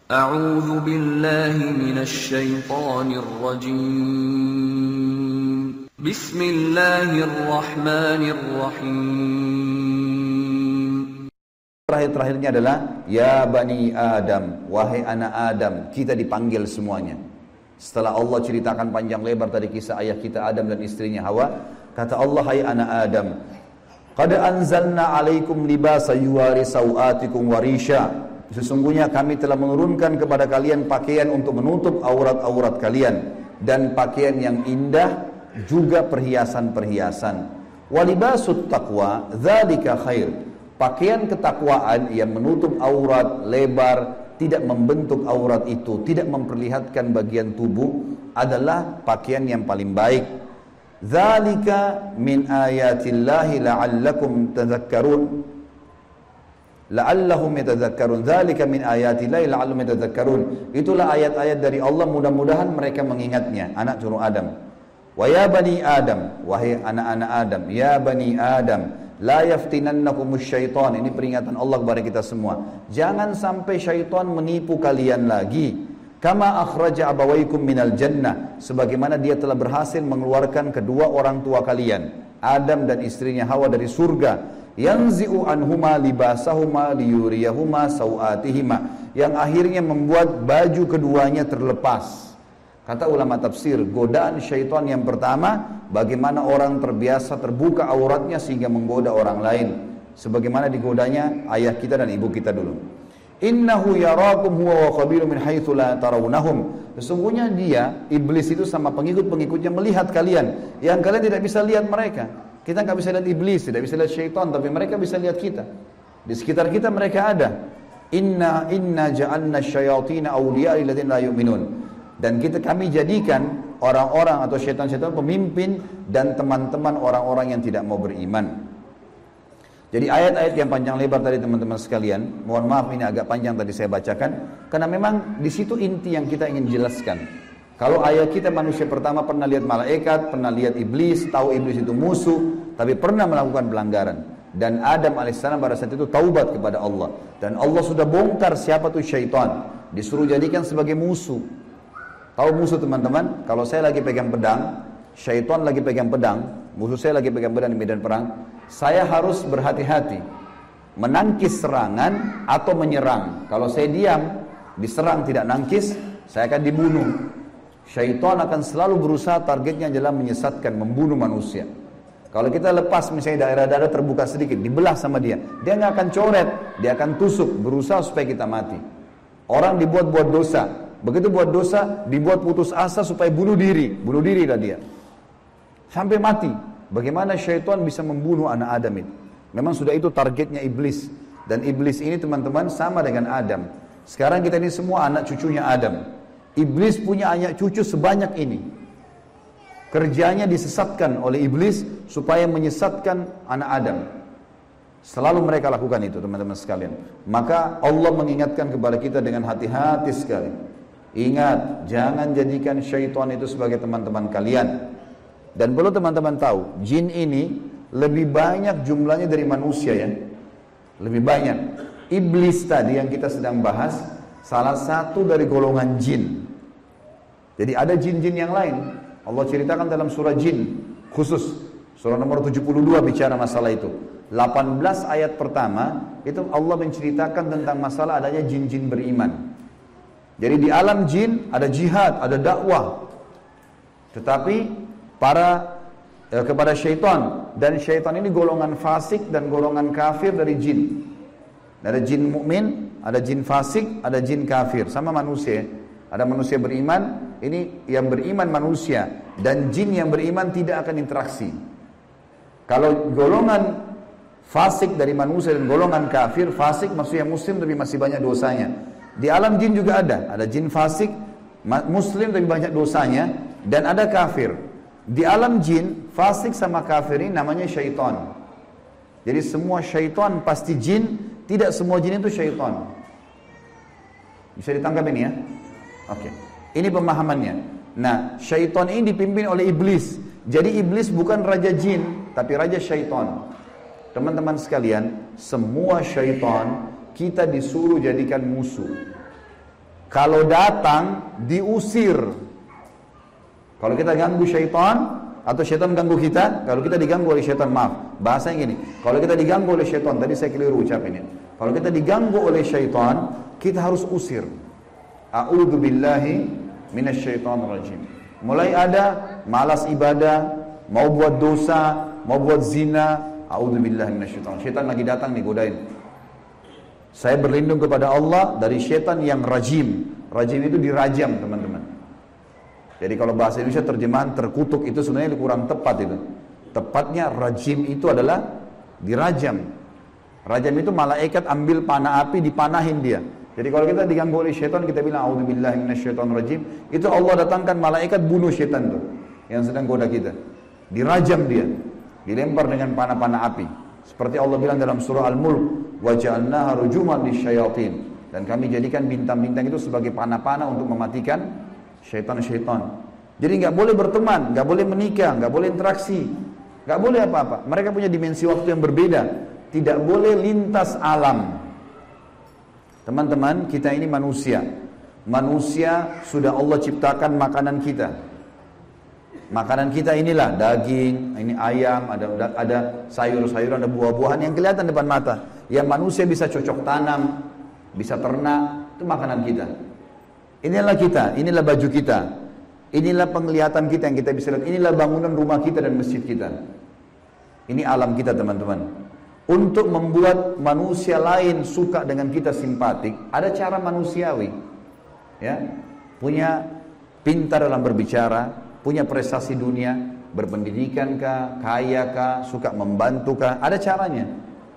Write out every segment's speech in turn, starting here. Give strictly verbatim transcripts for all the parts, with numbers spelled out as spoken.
A'udzu billahi minasy syaithanir rajim. Bismillahirrahmanirrahim. Terakhir-terakhirnya adalah ya bani Adam, wahai anak Adam, kita dipanggil semuanya. Setelah Allah ceritakan panjang lebar tadi kisah ayah kita Adam dan istrinya Hawa, kata Allah, hai anak Adam, qad anzalna alaikum libasa yuwari sawatikum warisha. Sesungguhnya kami telah menurunkan kepada kalian pakaian untuk menutup aurat-aurat kalian dan pakaian yang indah juga perhiasan-perhiasan. Walibasut taqwa dzalika khair. Pakaian ketakwaan yang menutup aurat lebar, tidak membentuk aurat itu, tidak memperlihatkan bagian tubuh, adalah pakaian yang paling baik. Dzalika min ayatillahi la'allakum tadhakkarun. La'allahum yatadhakkarun. Dzalika min ayatillahi la'allahum yatadhakkarun. Itulah ayat-ayat dari Allah, mudah-mudahan mereka mengingatnya. Anak cucu Adam. Wa ya bani Adam, wahai anak-anak Adam, ya bani Adam, la yaftinannakumus syaitan. Ini peringatan Allah kepada kita semua. Jangan sampai syaitan menipu kalian lagi. Kama akhraja abawaykum minal jannah. Sebagaimana dia telah berhasil mengeluarkan kedua orang tua kalian, Adam dan istrinya Hawa, dari surga. Yanzi'u anhuma libasahuma liyuriyahuma sawatihima. Yang akhirnya membuat baju keduanya terlepas. Kata ulama tafsir, godaan syaitan yang pertama, bagaimana orang terbiasa terbuka auratnya sehingga menggoda orang lain. Sebagaimana digodanya ayah kita dan ibu kita dulu. Innahu yarakum huwa wa qabilu min haitsu la tarawnahum. Sesungguhnya dia, iblis itu sama pengikut-pengikutnya melihat kalian yang kalian tidak bisa lihat mereka. Kita nggak bisa lihat iblis, tidak bisa lihat syaitan, tapi mereka bisa lihat kita. Di sekitar kita mereka ada. Inna inna ja'alna syayatina awliya lil ladzina la yu'minun. Dan kita kami jadikan orang-orang atau syaitan-syaitan pemimpin dan teman-teman orang-orang yang tidak mau beriman. Jadi ayat-ayat yang panjang lebar tadi teman-teman sekalian, mohon maaf ini agak panjang tadi saya bacakan, karena memang di situ inti yang kita ingin jelaskan. Kalau ayat kita manusia pertama pernah lihat malaikat, pernah lihat iblis, tahu iblis itu musuh, tapi pernah melakukan pelanggaran. Dan Adam alaihissalam pada saat itu taubat kepada Allah. Dan Allah sudah bongkar siapa itu syaitan, disuruh jadikan sebagai musuh. Tahu musuh teman-teman? Kalau saya lagi pegang pedang, syaitan lagi pegang pedang, musuh saya lagi pegang pedang di medan perang, saya harus berhati-hati menangkis serangan atau menyerang. Kalau saya diam, diserang tidak nangkis, saya akan dibunuh. Syaitan akan selalu berusaha, targetnya adalah menyesatkan, membunuh manusia. Kalau kita lepas misalnya daerah dada terbuka sedikit, dibelah sama dia, dia nggak akan coret, dia akan tusuk, berusaha supaya kita mati. Orang dibuat-buat dosa, begitu buat dosa, dibuat putus asa supaya bunuh diri. Bunuh diri lah dia. Sampai mati. Bagaimana syaitan bisa membunuh anak Adam itu? Memang sudah itu targetnya iblis. Dan iblis ini teman-teman sama dengan Adam. Sekarang kita ini semua anak cucunya Adam. Iblis punya anak cucu sebanyak ini. Kerjanya disesatkan oleh iblis supaya menyesatkan anak Adam. Selalu mereka lakukan itu teman-teman sekalian. Maka Allah mengingatkan kepada kita dengan hati-hati sekali. Ingat, jangan jadikan syaitan itu sebagai teman-teman kalian. Dan perlu teman-teman tahu, jin ini lebih banyak jumlahnya dari manusia ya. Lebih banyak. Iblis tadi yang kita sedang bahas, salah satu dari golongan jin. Jadi ada jin-jin yang lain. Allah ceritakan dalam surah jin, khusus. Surah nomor tujuh puluh dua bicara masalah itu. delapan belas ayat pertama, itu Allah menceritakan tentang masalah adanya jin-jin beriman. Jadi di alam jin ada jihad, ada dakwah. Tetapi para eh, kepada syaitan, dan syaitan ini golongan fasik dan golongan kafir dari jin. Ada jin mukmin, ada jin fasik, ada jin kafir, sama manusia. Ada manusia beriman, ini yang beriman manusia, dan jin yang beriman tidak akan interaksi. Kalau golongan fasik dari manusia dan golongan kafir, fasik maksudnya muslim tapi masih banyak dosanya. Di alam jin juga ada, ada jin fasik, muslim tapi banyak dosanya, dan ada kafir. Di alam jin, fasik sama kafir ini namanya syaitan. Jadi semua syaitan pasti jin, tidak semua jin itu syaitan. Bisa ditangkap ini ya? Oke, ini pemahamannya. Nah, syaitan ini dipimpin oleh iblis. Jadi iblis bukan raja jin, tapi raja syaitan. Teman-teman sekalian, semua syaitan kita disuruh jadikan musuh. Kalau datang, diusir. Kalau kita ganggu syaitan, atau syaitan ganggu kita, kalau kita diganggu oleh syaitan, maaf, bahasanya gini, kalau kita diganggu oleh syaitan, tadi saya keliru ucapinnya, kalau kita diganggu oleh syaitan, kita harus usir. A'udzu billahi minasyaitonir rajim. Mulai ada malas ibadah, mau buat dosa, mau buat zina, a'udzu billahi minasyaitonir. Syaitan lagi datang nih godain. Saya berlindung kepada Allah dari syaitan yang rajim. Rajim itu dirajam, teman-teman. Jadi kalau bahasa Indonesia terjemahan terkutuk itu sebenarnya kurang tepat itu. Tepatnya rajim itu adalah dirajam. Rajam itu malaikat ambil panah api dipanahin dia. Jadi kalau kita diganggu oleh syaitan kita bilang a'udzubillahi minasyaitonir rajim, itu Allah datangkan malaikat bunuh syaitan itu yang sedang goda kita. Dirajam dia, dilempar dengan panah-panah api. Seperti Allah bilang dalam surah Al-Mulk, wa ja'alnaha rujuman lisyayatin. Dan kami jadikan bintang-bintang itu sebagai panah-panah untuk mematikan syaitan-syaitan. Jadi nggak boleh berteman, nggak boleh menikah, nggak boleh interaksi, nggak boleh apa-apa. Mereka punya dimensi waktu yang berbeda. Tidak boleh lintas alam. Teman-teman, kita ini manusia. Manusia sudah Allah ciptakan makanan kita. Makanan kita inilah daging, ini ayam, ada ada sayur-sayuran, ada buah-buahan yang kelihatan depan mata. Yang manusia bisa cocok tanam, bisa ternak, itu makanan kita. Inilah kita, inilah baju kita, inilah penglihatan kita yang kita bisa lihat, inilah bangunan rumah kita dan masjid kita. Ini alam kita, teman-teman. Untuk membuat manusia lain suka dengan kita simpatik, ada cara manusiawi. Ya, punya pintar dalam berbicara, punya prestasi dunia, berpendidikan kah, kaya kah, suka membantu kah, ada caranya.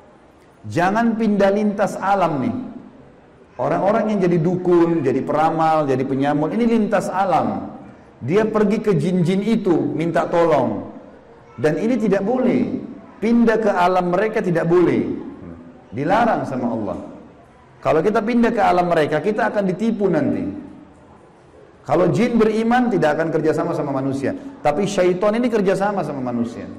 Jangan pindah lintas alam nih. Orang-orang yang jadi dukun, jadi peramal, jadi penyamun, ini lintas alam. Dia pergi ke jin-jin itu, minta tolong. Dan ini tidak boleh. Pindah ke alam mereka tidak boleh. Dilarang sama Allah. Kalau kita pindah ke alam mereka, kita akan ditipu nanti. Kalau jin beriman, tidak akan kerjasama sama manusia. Tapi syaitan ini kerjasama sama manusia.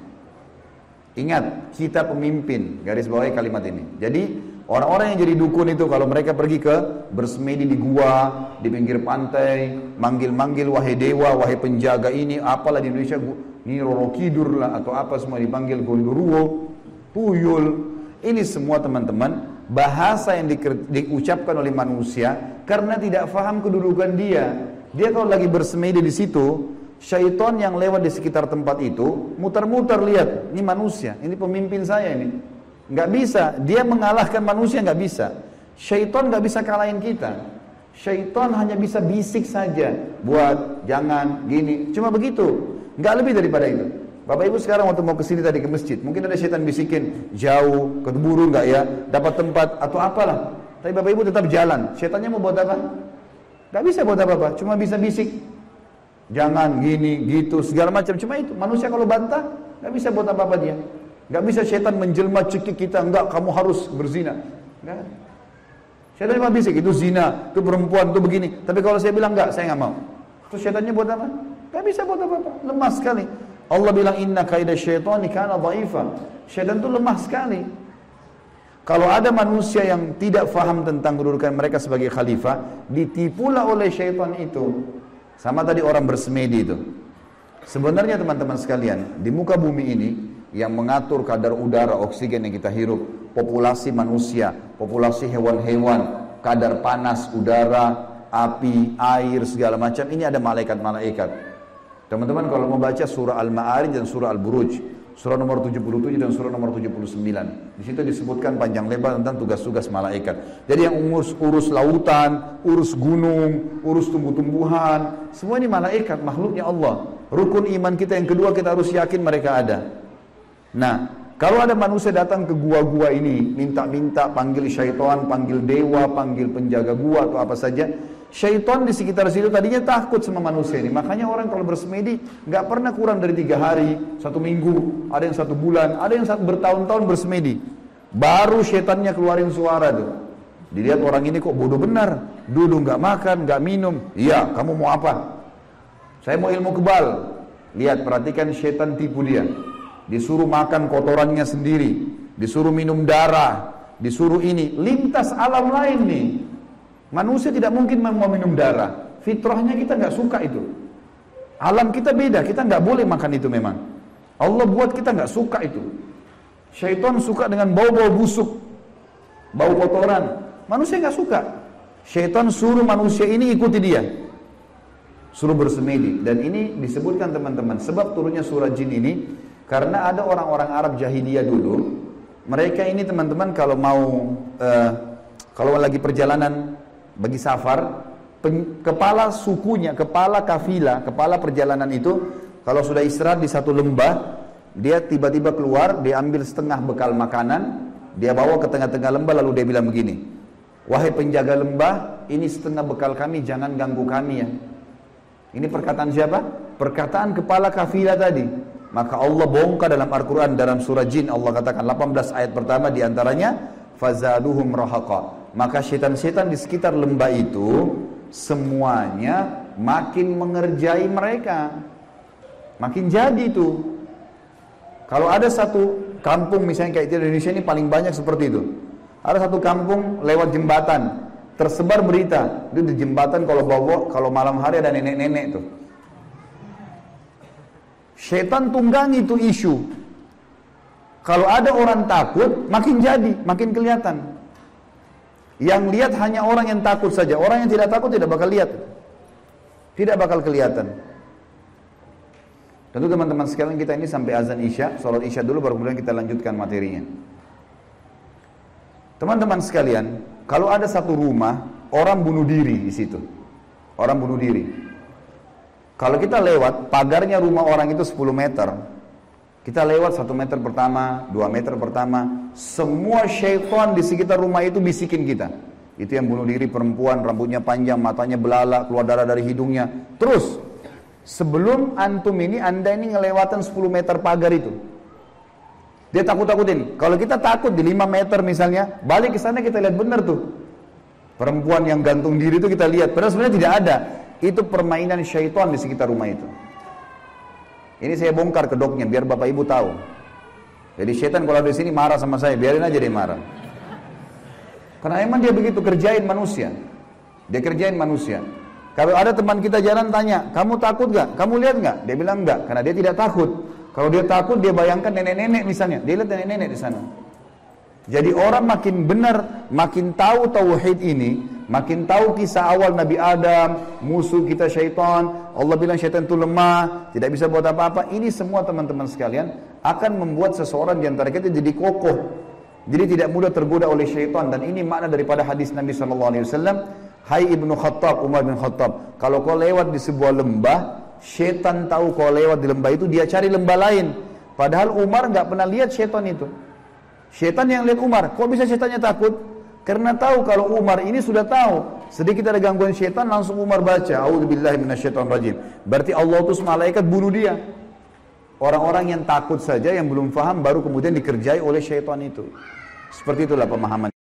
Ingat, kita pemimpin. Garis bawahi kalimat ini. Jadi, orang-orang yang jadi dukun itu kalau mereka pergi ke bersemedi di gua, di pinggir pantai, manggil-manggil wahai dewa, wahai penjaga ini, apalah di Indonesia, ini Roro Kidur lah atau apa semua dipanggil Gondoruo, Tuyul. Ini semua teman-teman bahasa yang di, diucapkan oleh manusia karena tidak faham kedudukan dia. Dia kalau lagi bersemedi di situ, syaitan yang lewat di sekitar tempat itu muter-muter lihat, ini manusia, ini pemimpin saya ini. Nggak bisa, dia mengalahkan manusia nggak bisa. Syaitan nggak bisa kalahin kita. Syaitan hanya bisa bisik saja, buat, jangan, gini, cuma begitu. Nggak lebih daripada itu. Bapak Ibu sekarang waktu mau kesini tadi ke masjid, mungkin ada syaitan bisikin, jauh, keburu nggak ya, dapat tempat atau apalah. Tapi Bapak Ibu tetap jalan. Syaitannya mau buat apa? Nggak bisa buat apa-apa, cuma bisa bisik. Jangan, gini, gitu, segala macam. Cuma itu. Manusia kalau bantah, nggak bisa buat apa-apa dia. Nggak bisa syaitan menjelma cekik kita, enggak, kamu harus berzina. Enggak. Syaitan cuma bisik, itu zina, itu perempuan, itu begini. Tapi kalau saya bilang enggak, saya nggak mau. Terus syaitannya buat apa? Nggak bisa buat apa-apa, lemah sekali. Allah bilang inna kaida syaitani kana dhaifa. Syaitan itu lemah sekali. Kalau ada manusia yang tidak faham tentang kedudukan mereka sebagai khalifah, ditipulah oleh syaitan itu. Sama tadi orang bersemedi itu. Sebenarnya teman-teman sekalian, di muka bumi ini yang mengatur kadar udara oksigen yang kita hirup, populasi manusia, populasi hewan-hewan, kadar panas udara, api, air, segala macam, ini ada malaikat-malaikat. Teman-teman kalau mau baca surah Al-Ma'arij dan surah Al-Buruj, surah nomor tujuh puluh tujuh dan surah nomor tujuh puluh sembilan, di situ disebutkan panjang lebar tentang tugas-tugas malaikat. Jadi yang urus, urus lautan, urus gunung, urus tumbuh-tumbuhan, semua ini malaikat, makhluknya Allah. Rukun iman kita yang kedua, kita harus yakin mereka ada. Nah, kalau ada manusia datang ke gua-gua ini, minta-minta, panggil syaitan, panggil dewa, panggil penjaga gua atau apa saja, syaitan di sekitar situ tadinya takut sama manusia ini. Makanya orang kalau bersemedi nggak pernah kurang dari tiga hari, satu minggu, ada yang satu bulan, ada yang bertahun-tahun bersemedi. Baru syaitannya keluarin suara tuh. Dilihat orang ini kok bodoh benar, duduk nggak makan, nggak minum. Iya, kamu mau apa? Saya mau ilmu kebal. Lihat, perhatikan syaitan tipu dia. Disuruh makan kotorannya sendiri, disuruh minum darah, disuruh ini, lintas alam lain nih. Manusia tidak mungkin mau minum darah. Fitrahnya kita nggak suka itu. Alam kita beda, kita nggak boleh makan itu memang. Allah buat kita nggak suka itu. Syaitan suka dengan bau-bau busuk, bau kotoran. Manusia nggak suka. Syaitan suruh manusia ini ikuti dia, suruh bersemedi. Dan ini disebutkan teman-teman, sebab turunnya surah jin ini karena ada orang-orang Arab jahiliyah dulu. Mereka ini teman-teman kalau mau uh, kalau lagi perjalanan bagi safar, pen, kepala sukunya, kepala kafilah, kepala perjalanan itu kalau sudah istirahat di satu lembah, dia tiba-tiba keluar, dia ambil setengah bekal makanan, dia bawa ke tengah-tengah lembah, lalu dia bilang begini, wahai penjaga lembah, ini setengah bekal kami, jangan ganggu kami ya. Ini perkataan siapa? Perkataan kepala kafilah tadi. Maka Allah bongkar dalam Al-Quran, dalam surah Jin, Allah katakan delapan belas ayat pertama diantaranya, fazaduhum rahaqa. Maka setan-setan di sekitar lembah itu semuanya makin mengerjai mereka, makin jadi itu. Kalau ada satu kampung misalnya kayak di Indonesia ini paling banyak seperti itu. Ada satu kampung lewat jembatan, tersebar berita, itu di jembatan kalau bawa kalau malam hari ada nenek-nenek tuh. Setan tunggangi itu isu. Kalau ada orang takut, makin jadi, makin kelihatan. Yang lihat hanya orang yang takut saja. Orang yang tidak takut tidak bakal lihat. Tidak bakal kelihatan. Tentu teman-teman sekalian, kita ini sampai azan Isya, sholat Isya dulu baru kemudian kita lanjutkan materinya. Teman-teman sekalian, kalau ada satu rumah, orang bunuh diri di situ. Orang bunuh diri. Kalau kita lewat, pagarnya rumah orang itu sepuluh meter. Kita lewat satu meter pertama, dua meter pertama, semua syaitan di sekitar rumah itu bisikin kita. Itu yang bunuh diri perempuan, rambutnya panjang, matanya belalak, keluar darah dari hidungnya. Terus, sebelum antum ini, anda ini ngelewatan sepuluh meter pagar itu. Dia takut-takutin. Kalau kita takut di lima meter misalnya, balik ke sana kita lihat benar tuh. Perempuan yang gantung diri itu kita lihat. Padahal sebenarnya tidak ada. Itu permainan syaitan di sekitar rumah itu. Ini saya bongkar kedoknya biar bapak ibu tahu. Jadi syaitan kalau ada di sini marah sama saya, biarin aja dia marah. Karena emang dia begitu kerjain manusia. Dia kerjain manusia. Kalau ada teman kita jalan tanya, kamu takut gak? Kamu lihat gak? Dia bilang enggak, karena dia tidak takut. Kalau dia takut, dia bayangkan nenek-nenek misalnya. Dia lihat nenek-nenek di sana. Jadi orang makin benar, makin tahu tauhid ini, makin tahu kisah awal Nabi Adam, musuh kita syaitan, Allah bilang syaitan itu lemah, tidak bisa buat apa-apa. Ini semua teman-teman sekalian akan membuat seseorang di antara kita jadi kokoh. Jadi tidak mudah tergoda oleh syaitan. Dan ini makna daripada hadis Nabi shallallahu alaihi wasallam, hai Ibnu Khattab, Umar bin Khattab, kalau kau lewat di sebuah lembah, syaitan tahu kau lewat di lembah itu, dia cari lembah lain. Padahal Umar nggak pernah lihat syaitan itu. Syaitan yang lihat Umar. Kok bisa syaitannya takut? Karena tahu kalau Umar ini sudah tahu. Sedikit ada gangguan syaitan, langsung Umar baca, a'udzubillahi minasyaitonirrajim. Berarti Allah utus malaikat bunuh dia. Orang-orang yang takut saja, yang belum faham, baru kemudian dikerjai oleh syaitan itu. Seperti itulah pemahaman.